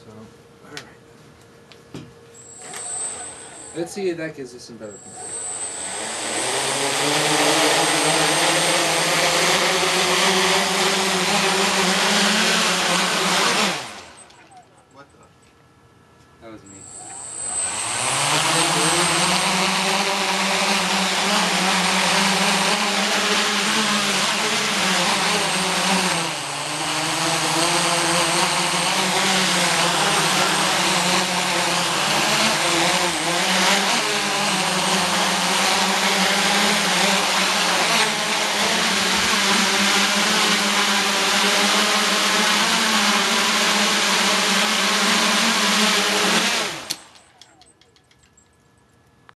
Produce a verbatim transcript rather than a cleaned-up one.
So, alright. Let's see if that gives us some better control.